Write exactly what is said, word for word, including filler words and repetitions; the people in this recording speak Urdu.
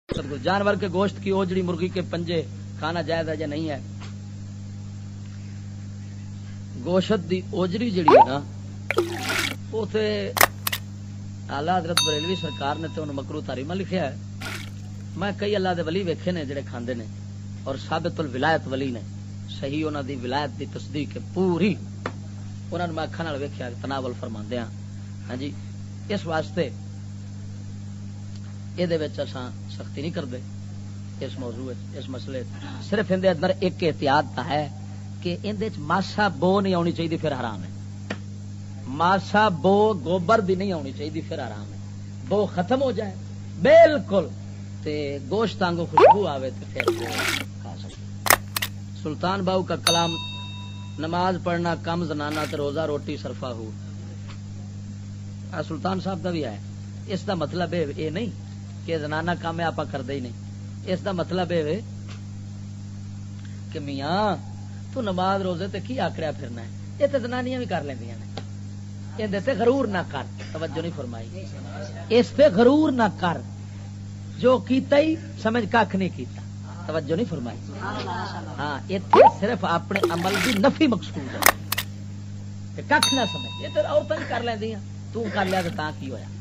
جانور کے گوشت کی اوجڑی مرغی کے پنجے کھانا جائز ہے یا نہیں ہے؟ گوشت دی اوجڑی جڑی ہے نا وہ تے اعلی حضرت بریلوی سرکار نے تے انہوں مکروہ تحریمہ لکھیا ہے. میں کئی اللہ دے ولی ویکھے نے جڑے کھاندے نے اور ثابت الولایت ولی نے صحیح انہاں دی ولایت دی تصدیق ہے پوری انہاں نے میں اکھاں نال ویکھیا تناول فرماندے ہاں. ہاں جی اس واسطے اے دے وچ اساں سختی نہیں کردے اس موضوع اس مسئلے صرف اندے اندر ایک احتیاط ہے کہ اندے وچ ماسا بو نہیں آنی چاہیے پھر حرام ہے. ماسا بو گوبر دی نہیں آنی چاہیے پھر حرام ہے. بو ختم ہو جائے بالکل تے گوشت آنگو خوشبو آوے تے پھر کھا سکتے. سلطان باؤ کا کلام نماز پڑھنا کم زنانہ تے روزہ روٹی صرفہ ہو. سلطان صاحب دا بھی ہے. اس دا مطلب یہ نہیں کہ زنانہ کام ہے آپ کردے ہی نہیں. اس دا مطلب یہ کہ میاں تو نماز روزے تے کی آکڑیا پھرنا ہے. یہ تے زنانیاں بھی کر لیندیاں نے. یہ تے غرور نہ کر. توجہ نہیں فرمائی. اس تے غرور نہ کر. جو کیتا ہی سمجھ کھ نہیں کیتا. توجہ نہیں فرمائی. ہاں اتنے صرف اپنے عمل کی نفی مقصود ہے. کھ نہ سمجھ. یہ تو عورتیں کر لیندیاں تو کر لیا تو تاں کی ہویا.